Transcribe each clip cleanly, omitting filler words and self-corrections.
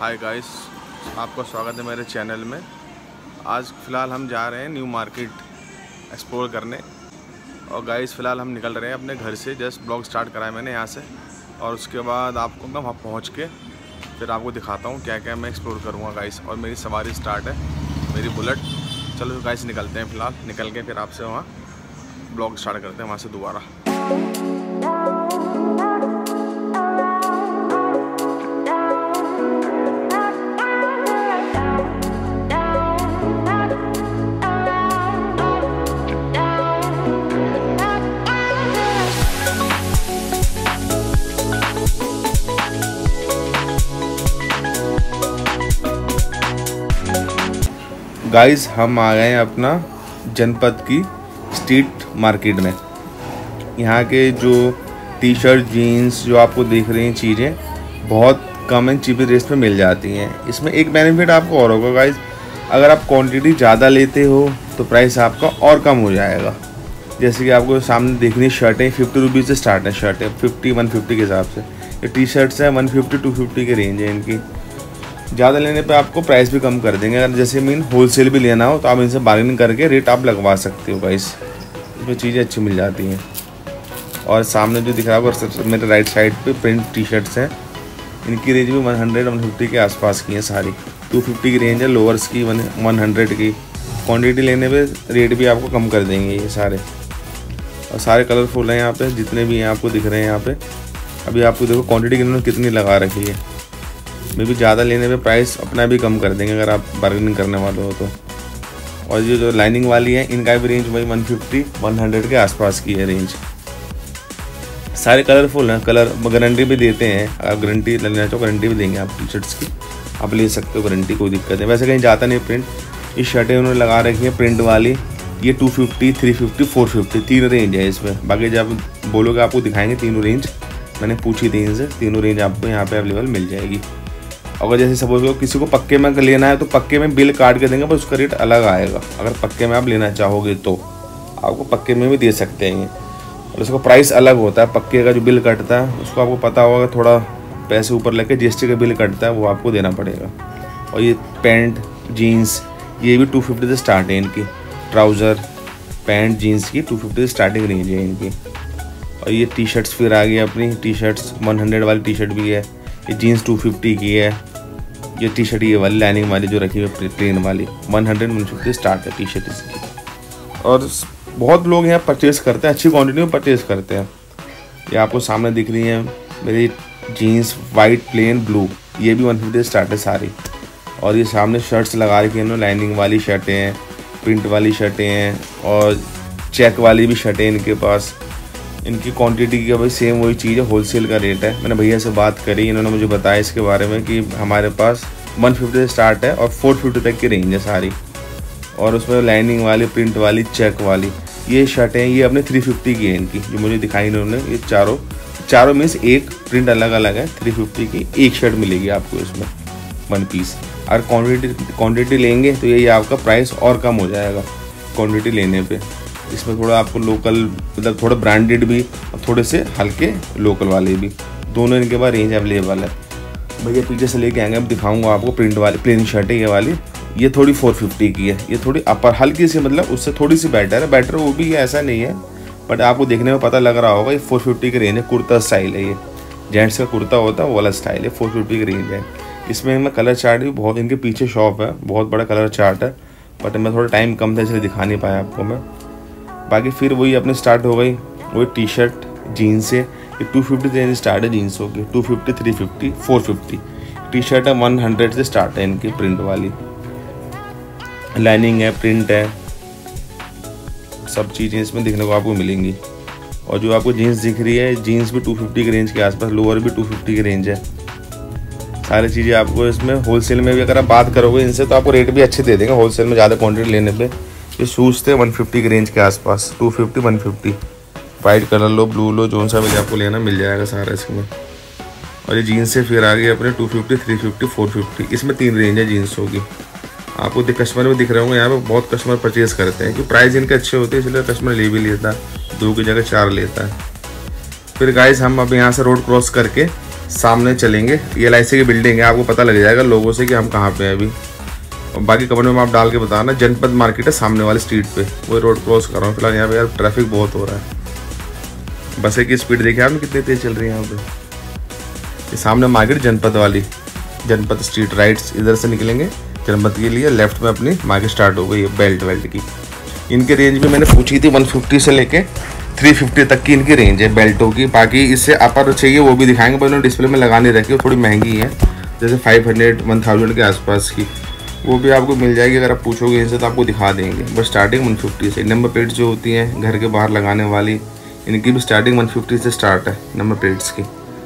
Hi guys, आपका स्वागत है मेरे चैनल में। आज फ़िलहाल हम जा रहे हैं न्यू मार्केट एक्सप्लोर करने। और गाइस फ़िलहाल हम निकल रहे हैं अपने घर से। जस्ट ब्लॉग स्टार्ट करा है मैंने यहाँ से, और उसके बाद आपको मैं वहाँ पहुँच के फिर आपको दिखाता हूँ क्या क्या मैं एक्सप्लोर करूँगा गाइस। और मेरी सवारी स्टार्ट है, मेरी बुलेट। चलो गाइस निकलते हैं। फ़िलहाल निकल के फिर आपसे वहाँ ब्लॉग स्टार्ट करते हैं वहाँ से दोबारा। गाइस हम आ गए हैं अपना जनपद की स्ट्रीट मार्केट में। यहाँ के जो टी शर्ट जीन्स जो आपको दिख रही हैं चीज़ें बहुत कम एंड चीप रेट में मिल जाती हैं। इसमें एक बेनिफिट आपको और होगा गाइस, अगर आप क्वांटिटी ज़्यादा लेते हो तो प्राइस आपका और कम हो जाएगा। जैसे कि आपको सामने दिख रही शर्टें 50 रुपीज़ से स्टार्ट है। शर्टें 50-150 के हिसाब से। ये टी शर्ट्स हैं 150-250 के रेंज है इनकी। ज़्यादा लेने पे आपको प्राइस भी कम कर देंगे। अगर जैसे मीन होलसेल भी लेना हो तो आप इनसे बार्गेनिंग करके रेट आप लगवा सकते हो गाइस। इसमें चीज़ें अच्छी मिल जाती हैं। और सामने जो दिख रहा है वो मेरे राइट साइड पे प्रिंट टी शर्ट्स हैं। इनकी रेंज भी 100-150 के आसपास की हैं सारी। 250 की रेंज है लोअर्स की, 100 की। क्वान्टिटी लेने पर रेट भी आपको कम कर देंगे ये सारे। और सारे कलरफुल हैं यहाँ पर, जितने भी हैं आपको दिख रहे हैं यहाँ पर। अभी आपको देखो क्वान्टिटी इन्होंने कितनी लगा रखी है। मैं भी ज़्यादा लेने पे प्राइस अपना भी कम कर देंगे अगर आप बार्गेनिंग करने वाले हो तो। और ये जो लाइनिंग वाली है इनका भी रेंज वही 150-100 के आसपास की है रेंज। सारे कलरफुल हैं, कलर गारंटी भी देते हैं। आप गारंटी लेना चाहो गारंटी भी देंगे आप टी शर्ट्स की, आप ले सकते हो गारंटी, कोई दिक्कत नहीं। वैसे कहीं जाता नहीं प्रिंट। ये शर्टें उन्होंने लगा रखी है प्रिंट वाली, ये 250, 350, 450 तीन रेंज है इसमें। बाकी जब बोलोगे आपको दिखाएंगे तीनों रेंज। मैंने पूछी थी इनसे, तीनों रेंज आपको यहाँ पर अवेलेबल मिल जाएगी। अगर जैसे सपोज करो किसी को पक्के में लेना है तो पक्के में बिल काट के देंगे, पर उसका रेट अलग आएगा। अगर पक्के में आप लेना चाहोगे तो आपको पक्के में भी दे सकते हैं। और उसका प्राइस अलग होता है। पक्के का जो बिल कटता है उसको आपको पता होगा, थोड़ा पैसे ऊपर लेके GST का बिल कटता है वो आपको देना पड़ेगा। और ये पैंट जीन्स ये भी 250 से स्टार्ट है इनकी। ट्राउज़र पैंट जीन्स की 250 से स्टार्टिंग रेंज है इनकी। और ये टी शर्ट्स फिर आ गई अपनी। टी शर्ट्स 100 वाली टी शर्ट भी है। ये जीन्स 250 की है। ये टी शर्ट ये वाली लाइनिंग वाली जो रखी हुई प्लेन वाली 100-150 स्टार्ट है टी शर्ट इसकी। और बहुत लोग यहाँ परचेज़ करते हैं, अच्छी क्वांटिटी में परचेज़ करते हैं। ये आपको सामने दिख रही है मेरी जीन्स वाइट प्लेन ब्लू, ये भी 150 स्टार्ट है सारी। और ये सामने शर्ट्स लगा रखी हैं लाइनिंग वाली शर्टें हैं, प्रिंट वाली शर्टें हैं और चेक वाली भी शर्टें इनके पास। इनकी क्वांटिटी की भाई सेम वही चीज़ है, होलसेल का रेट है। मैंने भैया से बात करी, इन्होंने मुझे बताया इसके बारे में कि हमारे पास 150 से स्टार्ट है और 450 तक की रेंज है सारी। और उसमें लाइनिंग वाली प्रिंट वाली चेक वाली ये शर्टें ये अपने 350 की है इनकी, जो मुझे दिखाई इन्होंने। ये चारों मीन्स एक प्रिंट अलग अलग है। 350 की एक शर्ट मिलेगी आपको इसमें 1 पीस। अगर क्वान्टिटी लेंगे तो यही आपका प्राइस और कम हो जाएगा क्वान्टिटी लेने पर। इसमें थोड़ा आपको लोकल मतलब थोड़ा ब्रांडेड भी और थोड़े से हल्के लोकल वाले भी, दोनों इनके पास रेंज अवेलेबल है। भैया पीछे से लेके आएंगे, अब दिखाऊंगा आपको प्रिंट वाली प्लेन शर्ट है ये वाली। ये थोड़ी 450 की है। ये थोड़ी अपर हल्की सी, मतलब उससे थोड़ी सी बेटर है। बेटर वो भी है ऐसा नहीं है, बट आपको देखने में पता लग रहा होगा। ये 450 की रेंज है। कुर्ता स्टाइल है, ये जेंट्स का कुर्ता होता है वो वाला स्टाइल है। 450 की रेंज है। इसमें मैं कलर चार्ट भी बहुत, इनके पीछे शॉप है, बहुत बड़ा कलर चार्ट है, बट मैं थोड़ा टाइम कम था इसलिए दिखा नहीं पाया आपको मैं। बाकी फिर वही अपने स्टार्ट हो गई वही टी शर्ट जीन्स से। ये 250 रेंज स्टार्ट है जीन्सों की। 250, 350, 450 टी शर्ट है 100 से स्टार्ट है इनकी प्रिंट वाली। लाइनिंग है, प्रिंट है, सब चीज़ें इसमें दिखने को आपको मिलेंगी। और जो आपको जीन्स दिख रही है जीन्स भी 250 की रेंज के आसपास, लोअर भी 250 की रेंज है। सारी चीज़ें आपको इसमें होलसेल में भी अगर आप बात करोगे इनसे तो आपको रेट भी अच्छे दे देंगे होलसेल में ज़्यादा क्वान्टिटी लेने पे। ये शूज़ थे 150 की रेंज के आसपास, 250-150। वाइट कलर लो, ब्लू लो, जो सा भी आपको लेना मिल जाएगा सारा इसमें। और ये जीन्स से फिर आ गई अपने 250, 350, 450। इसमें 3 रेंज है जीन्सों की। आपको कस्टमर में दिख रहे होंगे यहाँ पे बहुत कस्टमर परचेज़ करते हैं क्योंकि प्राइस इनके अच्छे होते हैं, इसलिए कस्टमर ले भी लेता है, 2 की जगह 4 लेता है। फिर गाइस हम अब यहाँ से रोड क्रॉस करके सामने चलेंगे। ये LIC की बिल्डिंग है, आपको पता लग जाएगा लोगों से कि हम कहाँ पे हैं अभी। और बाकी कमेंट में आप डाल के बताना। जनपद मार्केट है सामने वाली स्ट्रीट पे, वो रोड क्रॉस कर रहा हूँ फिलहाल। यहाँ पे यार ट्रैफिक बहुत हो रहा है। बसें की स्पीड देखिए आपने कितनी तेज चल रही है यहाँ पे। ये सामने मार्केट जनपद वाली, जनपद स्ट्रीट। राइट्स इधर से निकलेंगे जनपद के लिए, लेफ्ट में अपनी मार्केट स्टार्ट हो गई है बेल्ट की। इनकी रेंज भी मैंने पूछी थी 150 से लेके 350 तक की इनकी रेंज है बेल्टों की। बाकी इससे अपर चाहिए वो भी दिखाएंगे, पर उन्होंने डिस्प्ले में लगाने रखी है, थोड़ी महंगी है, जैसे 500-1000 के आसपास की। वो भी आपको मिल जाएगी, अगर आप पूछोगे इनसे तो आपको दिखा देंगे। बस स्टार्टिंग 150 से। नंबर प्लेट्स जो होती हैं घर के बाहर लगाने वाली, इनकी भी स्टार्टिंग 150 से स्टार्ट है नंबर प्लेट्स की।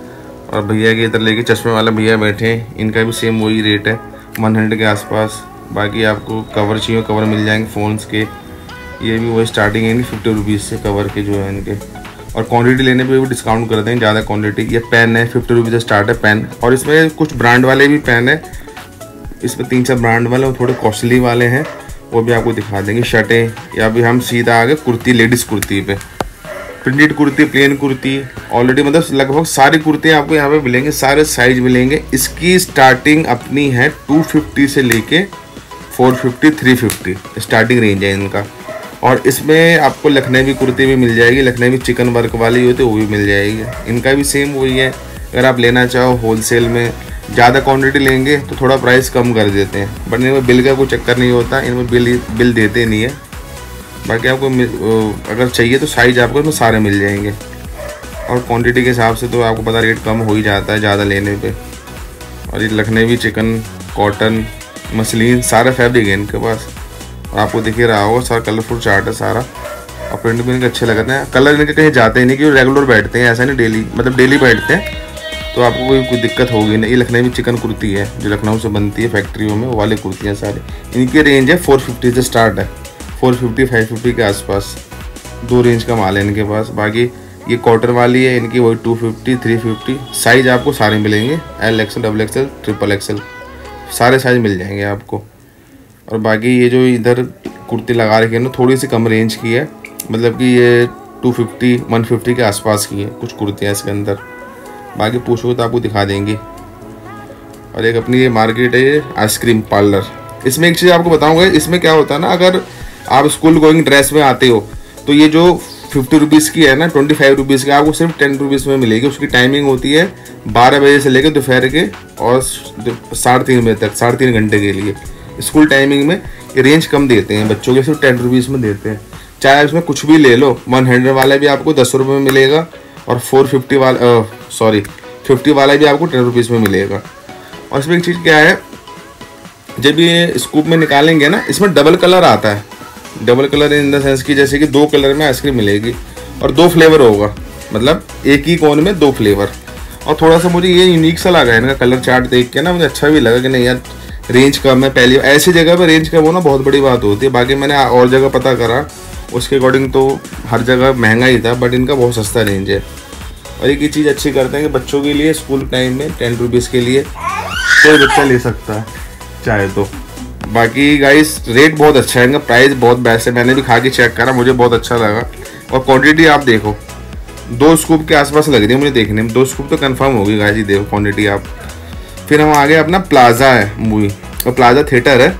और भैया के इधर लेके चश्मे वाला भैया बैठे हैं, इनका भी सेम वही रेट है 100 के आसपास। बाकी आपको कवर चाहिए कवर मिल जाएंगे फ़ोन्स के, ये भी वही स्टार्टिंग है इनकी 50 रुपीज़ से कवर के जो है इनके। और क्वांटिटी लेने पे भी डिस्काउंट कर देंगे ज़्यादा क्वांटिटी। ये पेन है 50 रुपीज़ से स्टार्ट है पेन। और इसमें कुछ ब्रांड वाले भी पेन है, इसमें 3-4 ब्रांड वाले और थोड़े कॉस्टली वाले हैं, वो भी आपको दिखा देंगे। शर्टें, या भी हम सीधा आ गए कुर्ती, लेडीज़ कुर्ती पे। Printed kurti, plain kurti, already मतलब लगभग सारी कुर्तियाँ आपको यहाँ पे मिलेंगे, सारे साइज मिलेंगे। इसकी स्टार्टिंग अपनी है 250 से लेके 450, 350 स्टार्टिंग रेंज है इनका। और इसमें आपको लखनवी कुर्ती भी मिल जाएगी, लखनवी चिकन वर्क वाली होती है वो भी मिल जाएगी। इनका भी सेम वही है, अगर आप लेना चाहो होलसेल में ज़्यादा क्वांटिटी लेंगे तो थोड़ा प्राइस कम कर देते हैं, बट इनमें बिल का कोई चक्कर नहीं होता, इनमें बिल देते नहीं है। बाकी आपको अगर चाहिए तो साइज आपको इसमें सारे मिल जाएंगे। और क्वांटिटी के हिसाब से तो आपको पता रेट कम हो ही जाता है ज़्यादा लेने पे। और ये लखनवी चिकन, कॉटन, मसलिन सारा फैब्रिक है इनके पास। और आपको दिख ही रहा होगा सारा कलरफुल चार्ट है सारा। और प्रिंट भी इनके अच्छे लगते हैं। कलर इनके कहीं जाते ही नहीं कि रेगुलर बैठते हैं, ऐसा नहीं डेली, मतलब डेली बैठते हैं तो आपको कोई दिक्कत होगी नहीं। ये लखनवी चिकन कुर्ती है जो लखनऊ से बनती है फैक्ट्रियों में, वो वाली कुर्तियाँ सारी। इनकी रेंज है 450 से स्टार्ट है, 450-550 के आसपास। 2 रेंज का माल है इनके पास। बाकी ये कॉटन वाली है, इनकी वही 250, 350। साइज आपको सारे मिलेंगे, LXL, XXL, XXL सारे साइज मिल जाएंगे आपको। और बाकी ये जो इधर कुर्ती लगा रखी है ना, थोड़ी सी कम रेंज की है, मतलब कि ये 250-150 के आसपास की है कुछ कुर्तियाँ इसके अंदर। बाकी पूछोगे तो आपको दिखा देंगे। और एक अपनी ये मार्केट है, ये आइसक्रीम पार्लर। इसमें एक चीज़ आपको बताऊंगा, इसमें क्या होता है ना, अगर आप स्कूल गोइंग ड्रेस में आते हो तो ये जो 50 रुपीज़ की है ना, 25 रुपीज़ की आपको सिर्फ 10 रुपीज़ में मिलेगी। उसकी टाइमिंग होती है 12 बजे से लेकर दोपहर के और 3:30 बजे तक, 3.5 घंटे के लिए। स्कूल टाइमिंग में ये रेंज कम देते हैं बच्चों के, सिर्फ 10 रुपीज़ में देते हैं। चाहे उसमें कुछ भी ले लो, 100 वाला भी आपको 10 रुपये में मिलेगा, और 450 वाला 50 वाला भी आपको 10 रुपीज़ में मिलेगा। और इसमें एक चीज़ क्या है, जब ये स्कूप में निकालेंगे ना, इसमें डबल कलर आता है। Double colour in the sense की जैसे कि 2 कलर में आइसक्रीम मिलेगी और 2 फ्लेवर होगा, मतलब एक ही कोन में 2 फ्लेवर। और थोड़ा सा मुझे ये यूनिक सा लगा है इनका कलर चार्ट देख के ना, मुझे अच्छा भी लगा कि नहीं यार रेंज कम है। पहली ऐसी जगह पर रेंज कम होना बहुत बड़ी बात होती है। बाकी मैंने और जगह पता करा, उसके अकॉर्डिंग तो हर जगह महंगा ही था, बट इनका बहुत सस्ता रेंज है। और एक ही चीज़ अच्छी करते हैं कि बच्चों के लिए स्कूल टाइम में 10 रुपीज़ के लिए कोई बच्चा ले सकता है चाहे तो। बाकी गाइस रेट बहुत अच्छा है इनका, प्राइस बहुत बेस्ट है। मैंने भी खा के चेक करा, मुझे बहुत अच्छा लगा। और क्वांटिटी आप देखो 2 स्कूप के आसपास लग रही है मुझे देखने में, 2 स्कूप तो कंफर्म होगी गाइस, देखो क्वांटिटी आप। फिर हम आगे अपना प्लाजा है मूवी, और प्लाजा थिएटर है,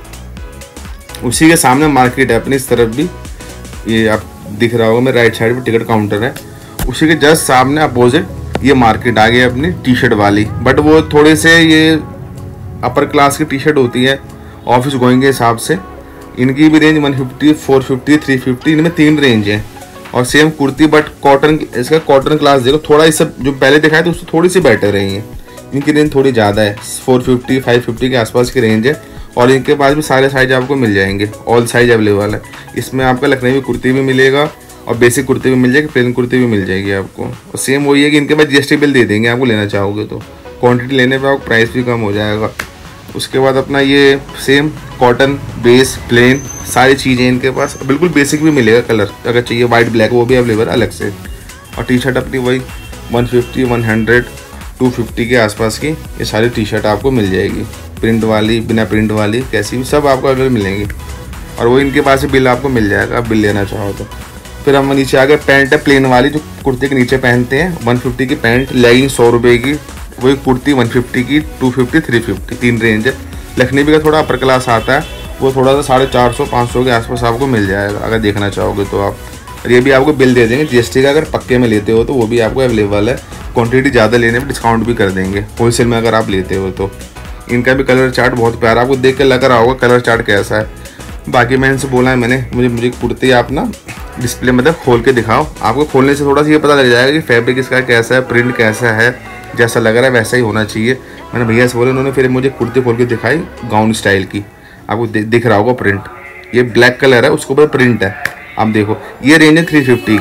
उसी के सामने मार्केट है अपनी इस तरफ भी, ये आप दिख रहा होगा मेरे राइट साइड पे टिकट काउंटर है। उसी के जस्ट सामने अपोजिट ये मार्केट आ गई अपनी टी-शर्ट वाली, बट वो थोड़े से ये अपर क्लास की टी-शर्ट होती है ऑफिस गोइंग के हिसाब से। इनकी भी रेंज 150, 450, 350, इनमें 3 रेंज है। और सेम कुर्ती, बट कॉटन, इसका कॉटन क्लास देखो थोड़ा, इस जो पहले दिखाया था उससे थोड़ी सी बेटर रही है। इनकी रेंज थोड़ी ज़्यादा है, 450, 550 के आसपास की रेंज है। और इनके पास भी सारे साइज आपको मिल जाएंगे, ऑल साइज अवेलेबल है। इसमें आपका लखनवी कुर्ती भी मिलेगा और बेसिक कुर्ती भी मिल जाएगी, प्लेन कुर्ती भी मिल जाएगी आपको। और सेम वही है कि इनके पास GST बिल दे देंगे आपको लेना चाहोगे तो, क्वांटिटी लेने पे आपको प्राइस भी कम हो जाएगा। उसके बाद अपना ये सेम कॉटन, बेस, प्लेन सारी चीज़ें इनके पास, बिल्कुल बेसिक भी मिलेगा कलर अगर चाहिए, वाइट ब्लैक वो भी अवेलेबल अलग से। और टी-शर्ट अपनी वही 150, 100, 250 के आसपास की ये सारी टी-शर्ट आपको मिल जाएगी, प्रिंट वाली, बिना प्रिंट वाली, कैसी भी सब आपको अवेलेबल मिलेंगी। और वो इनके पास बिल आपको मिल जाएगा, आप बिल लेना चाहो तो। फिर हम नीचे आ गए, पैंट है प्लेन वाली जो कुर्ते के नीचे पहनते हैं, 150 की पैंट, लेगिंग 100 रुपये की, वही कुर्ती 150 की, 250, 350, 3 रेंज है। लखनवी का थोड़ा अपर क्लास आता है, वो थोड़ा सा 450-500 के आसपास आपको मिल जाएगा अगर देखना चाहोगे तो आप। और ये भी आपको बिल दे देंगे जीएसटी का, अगर पक्के में लेते हो तो वो भी आपको अवेलेबल है। क्वांटिटी ज़्यादा लेने पर डिस्काउंट भी कर देंगे होलसेल में अगर आप लेते हो तो। इनका भी कलर चार्ट बहुत प्यारा, आपको देख के लग रहा होगा कलर चार्ट कैसा है। बाकी मैं इनसे बोला है मैंने, मुझे कुर्ती आप ना डिस्प्ले मतलब खोल के दिखाओ, आपको खोलने से थोड़ा सा ये पता लग जाएगा कि फैब्रिक इसका कैसा है, प्रिंट कैसा है, जैसा लग रहा है वैसा ही होना चाहिए। मैंने भैया से बोला, उन्होंने फिर मुझे कुर्ती खोल के दिखाई गाउन स्टाइल की, आपको दिख रहा होगा प्रिंट, ये ब्लैक कलर है उसके ऊपर प्रिंट है। आप देखो ये रेंज है 350।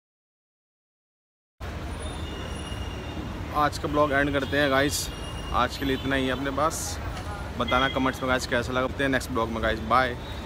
आज का ब्लॉग एंड करते हैं गाइस, आज के लिए इतना ही है अपने पास। बताना कमेंट्स में गाइस कैसा लगा, नेक्स्ट ब्लॉग में गाइस, बाय।